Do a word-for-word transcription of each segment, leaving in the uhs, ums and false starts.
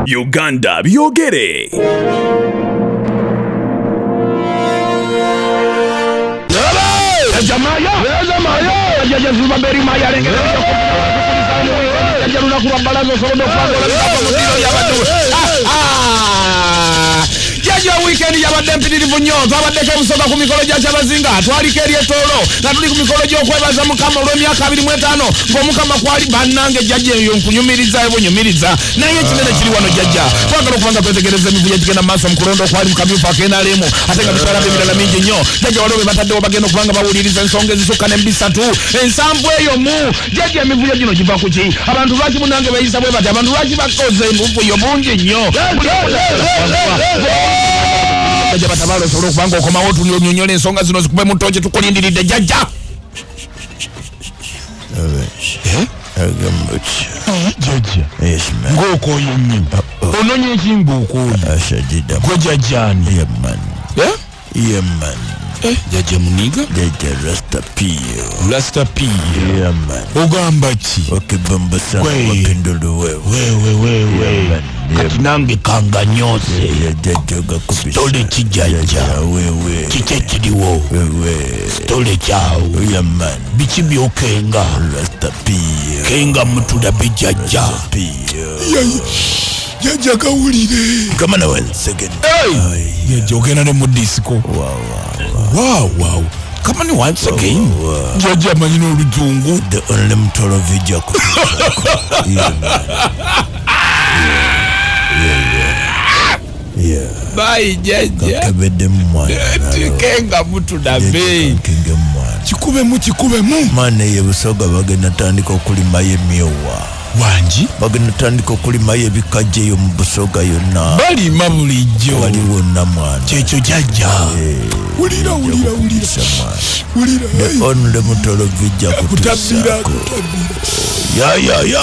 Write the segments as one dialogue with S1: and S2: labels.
S1: Uganda byogere.
S2: Jamaya, jamaya, jaja zuba beri maya lengere jaja luna kurambalazo solo kwando la yabatu. Jaja weekend yabadde mpitirivu twabadde obusoga ku mikolo gya kyabazinga twalikeri etolo nga tuli ku mikolo gy'okwebaza mukama olw'emyaka abiri mu etaano ng'omukama kwali bannange jjajja eyo nkunyumiriza ebunyumiriza naye ekinene kiri wano jjajja twagala okubanga twetegereza emivuyo egigenda mu maaso mu kulonda okwali mu kamyufu ak'enaalemu ate nga bitwala emirala mingi nnyo jjajja waliwo be bataddewo bagenda okubanga bawuliriza ensonga ezisukka ne mbisatu ensanvu eyo mu jjajja emivuyo gino giva ku ki abantu lwaki munange bayisa bwe bati abantu lwaki bakoze emuvuyo bungi nnyo Jaja batabalo solo kubanga okomawo tunyonyola ensonga zino zikube mu ntoje tukulindiridde jjajja.
S3: Eh?
S2: Jjajja.
S3: Yes, man.
S2: Ng'okooye nnyo. Ononye ki ng'okooye?
S3: Ashadida.
S2: Gwe jjajjaani.
S3: Yeah, man.
S2: Eh?
S3: Yeah, man.
S2: Eh, jjajja muniga?
S3: Jjajja Rasta P.
S2: Rasta P.
S3: Yeah, man.
S2: Ogamba ki?
S3: Wakibamba sana wakindulu wewe.
S2: Wewe, wewe. Yeah, man. Kati nange kanganyose.
S3: Jjajja gakubisa.
S2: Stole ki jjajja.
S3: Wewe.
S2: Kiki kiriwo.
S3: Wewe.
S2: Stole kyawo.
S3: Yeah, man.
S2: Biki byokenga.
S3: Rasta P.
S2: Kenga mutula bijjajja.
S3: Rasta P.
S2: Jjajja kawulire.
S3: Come on one second.
S2: Hey! Jjajja ogenda ne mu disco.
S3: Wow, wow.
S2: Wow, wow. Come on once again. Jjajja amanyi n'olujungu.
S3: The only mtolo vijja ku. Yeah, man. Yeah, yeah. Yeah.
S2: Bye, jjajja.
S3: Kakebedde mwana.
S2: Kenga mutula be.
S3: Kenge mwana.
S2: Kikube mu kikube mu.
S3: Mwana ye busoga bagenda tandika okulimayo emyowa.
S2: Wanji
S3: bagenda tandika okulimayo ebikajja eyo mu busoga yonna.
S2: Balima bulijjo.
S3: Waliwo na mwana.
S2: Kyekyo jjajja. Wulira wulira wulira. Wulira.
S3: The only mutolo vijja kutusaako. Ya ya ya.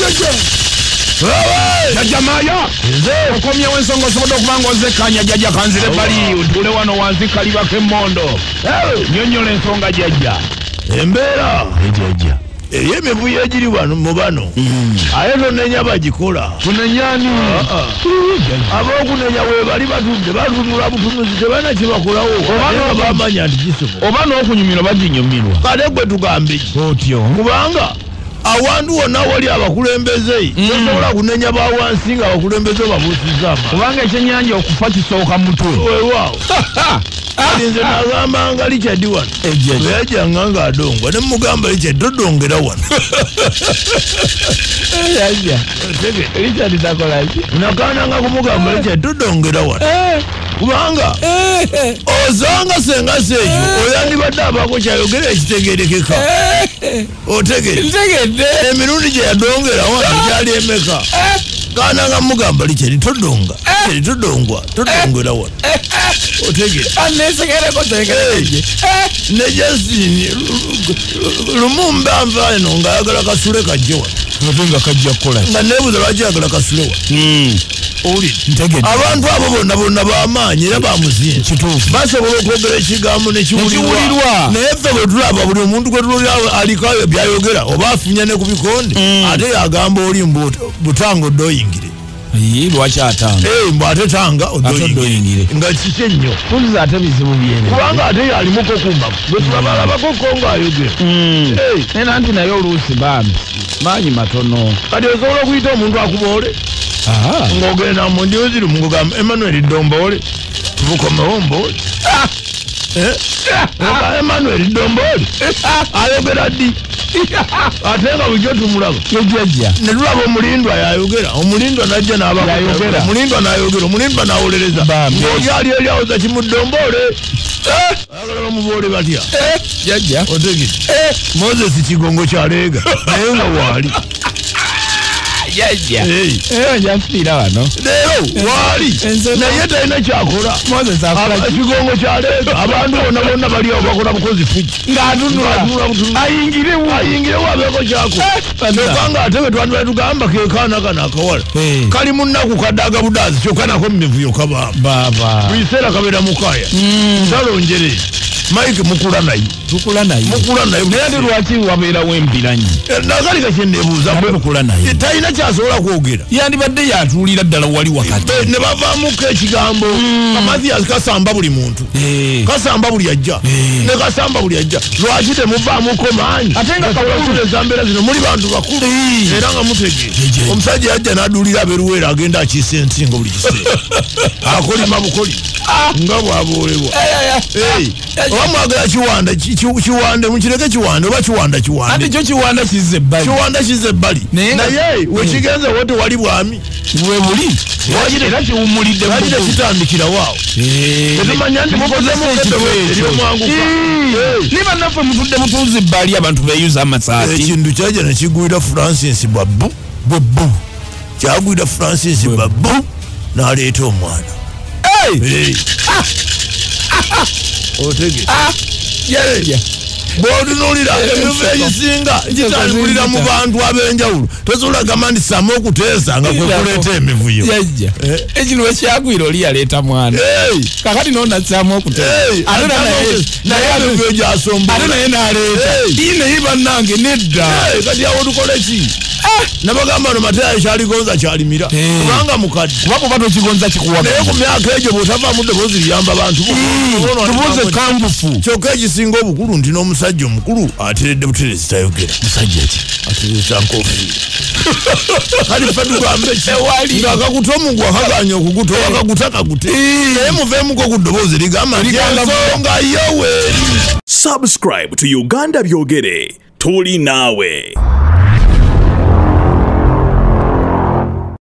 S2: Jjajja Maya nze okomyewo ensonga osobola okubanga ozekkaanya jjajja kanzire bali otule wano wansi kalibako emmondo nyonnyola ensonga jjajja
S3: embeera
S2: jjajja
S3: ey'emivuyo egiri wano mu bano aye tonenya bagikola
S2: tunenyani
S3: ab'okunenya we bali batudde batunula butunuzi tebalina kibakolawo oba bamanya nti kisobola
S2: oba n'okunyumirwa baginyumirwa
S3: kale gwe tugambe
S2: otyo
S3: kubanga awantu wonna wali abakulembeze tosobola kunenya bawansi nga abakulembeze babuusizaamu
S2: kubanga ekyenyanja okufa kisooka mutwe
S3: weewaawo alinze nagamba nga Richard wano weyajjanga nga adongwa ne mugamba Richard todongera wano
S2: Richard takolaki
S3: nakaananga kumugamba Richard todongera wano kubanga ozanga senga seeyo oyandibadde abaako kyayogera ekitegerekeka otegedde emirundi gye yadongera wano gyali emeka kaananga mugamba Richard todonga Richard todongwa todongera wano otegedde
S2: anesegereko tegereje
S3: ne Justin Lumumba nva eno ng'ayagala kasule kajje wano
S2: nga kajja kukola
S3: nga neebuuza lwaki ayagala kasule wano
S2: owulira
S3: abantu abo bonna bonna b'amaanyi era bamuzinze
S2: kituufu
S3: basobola okwogera ekigambo nekiwulirwa naye ffe bwe tulaba buli omuntu gwe tulolera aliko byayogera oba afunye ne ku bikonde ate yagamba oli butanga oddoyingire
S2: lwaki atanga
S3: mbw ate tanga oddoyingire nga kiki ennyo
S2: tuliza ate bizibu byene
S3: kubanga ate yalimuko kumbaku bwe tulabalabako ko ng'ayogera
S2: era nti naye oluusi bambi maanyi matono
S3: kati osobola okuyita omuntu akuboole ng'ogenda mu njozi lumu ng'ogamba Emmanuel Domboole tubukomewo mboole oga Emmanuel Domboole ayogera ddi ate nga bulijjo tumulaba
S2: ejjajja
S3: ne tulaba omulindwa yayogera omulindwa najja n'abayogera omulindwa n'ayogera omulindwa n'awolereza ng'oli ali eri awoza kimuddomboole ayagala bamuboole batya
S2: jjajja
S3: otegedde Moses Kigongo kyaleega naye nga waali
S2: jjajja era njafiira wano
S3: leero waali naye talina kyakola Kigongo kyaleega abantu bonna bonna bali awo bakola bukozi fuji
S2: ng'atunula ayingirewo
S3: ayingirewo abeeko kyako okanga ate bwe twandibale tugamba ke kaana kano akawala kali mu nnaku kaddaga budaazi kyokka nako mu mivuyo kabamba
S2: baba
S3: buli kiseera kabeera mukaaya ntalonjere Mike mukula naye
S2: tukula naye
S3: mukula naye
S2: naye lwaki wabeerawo empiranyi
S3: nagali kakyendeebuuza
S2: mukula naye
S3: talina kyasobola kwogera
S2: yandibadde yatuulira ddala wali wakati
S3: ne bavaamuko ekigambo Mathias kasamba buli muntu kasamba buli ajja ne kasamba buli ajja lwaki temuvaamuko maanyi ate nga kawuleza mbeera zino muli bantu bakulu era nga mutegeera omusajja yajja n'aduulira abeeruweera agenda akiisa ensingo buli kiseera akolima bukoli nga bwaboolebwa oba mwagala kiwanda kiwande mukireke kiwande oba kiwanda kiwande
S2: ate kyo kiwanda kizza ebbali
S3: kiwanda kizza ebbali naye wekigenze wote wali bwami
S2: we buli era kiwumulidde
S3: walire kitandikira waawo etumanya nti mukozemu ebyomwanguka
S2: ni bannaffe mutudde mutuuza ebbali abantu beeyuza amasaati
S3: ekintu kyajja nekigwira Francis Babu Bobu kyagwira Francis Babu n'aleeta omwana otege bw'otunuulira ebivu ebisinga kitambulira mu bantu ab'enjawulo tosobola gamba nti Samu okuteesa nga kwe kuleeta emivuyo
S2: yajja ekino wekyagwira oli yaleeta mwana kakati n'onasaamu okuteesa
S3: naye emivuyo gyasomba
S2: ate naye n'aleeta naye bannange nedda
S3: kati awo tukole ki nabagamba no Mateya kyaligonza kyalimira kubanga mukadde
S2: kuba kuba tokigonza kikuwaga
S3: naye ku myaka egyo bw'otavaamu ddoboozi liyamba bantu
S2: tubuuze kangufu
S3: kyokka ekisinga obukulu nti n'omusajja omukulu ateredde buterezi tayogera
S2: musajja ki
S3: atereza nkofiira kali ffe tugambe ki ng'akaguta omugwa kaganya okuguta akaguta kagute naye muveemuko ku ddoboozi ligamba nti ensonga yoweeri.
S1: Subscribe to Uganda Byogere. Tuli nawe.